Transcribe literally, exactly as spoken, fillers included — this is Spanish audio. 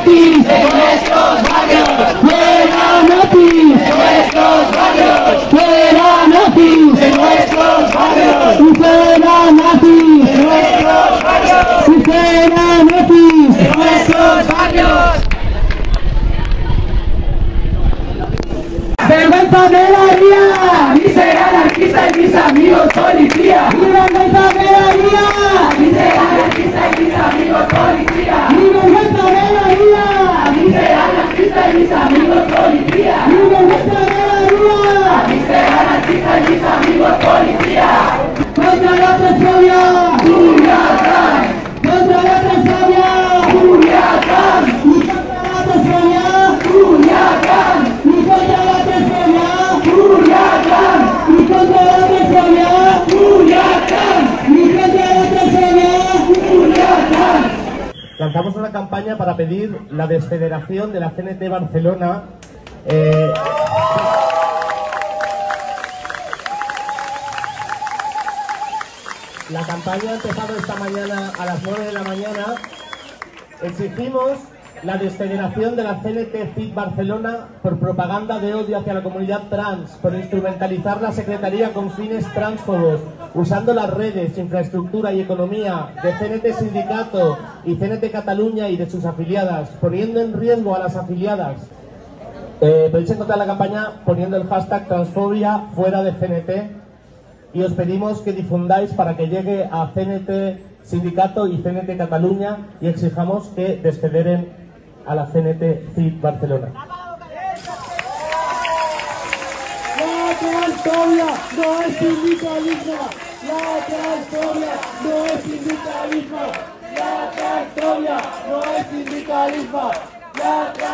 nazis de nuestros barrios, fuera nazis de nuestros barrios, fuera nazis de nuestros barrios, y fuera nazis de nuestros barrios, y fuera nazis de nuestros barrios. ¡Vergüenza me daría! ¡Y ser anarquista y mis amigos policía! ¡Y vergüenza me daría! ¡Y ser anarquista y mis amigos policía! ¡Y vergüenza me daría! ¡Y ser anarquista y mis amigos policía! ¡Y vergüenza me daría! ¡Y ser anarquista y mis amigos policía! ¡Contra la transfobia! ¡Culiacán! ¡Contra la transfobia! ¡Culiacán! ¡Y contra la transfobia! ¡Culiacán! ¡Y contra la transfobia! ¡Culiacán! ¡Y contra la transfobia! ¡Culiacán! ¡Y contra la transfobia! ¡Culiacán! Lanzamos una campaña para pedir la desfederación de la C N T Barcelona. Eh, La campaña ha empezado esta mañana a las nueve de la mañana. Exigimos la desfederación de la C N T C I D Barcelona por propaganda de odio hacia la comunidad trans, por instrumentalizar la Secretaría con fines transfobos, usando las redes, infraestructura y economía de C N T Sindicato y C N T Cataluña y de sus afiliadas, poniendo en riesgo a las afiliadas. Eh, podéis encontrar la campaña poniendo el hashtag transfobia fuera de C N T. Y os pedimos que difundáis para que llegue a C N T Sindicato y C N T Cataluña y exijamos que desfederen a la C N T C I D Barcelona. La transfobia no es sindicalismo. La transfobia no es sindicalismo. La transfobia no es sindicalismo. La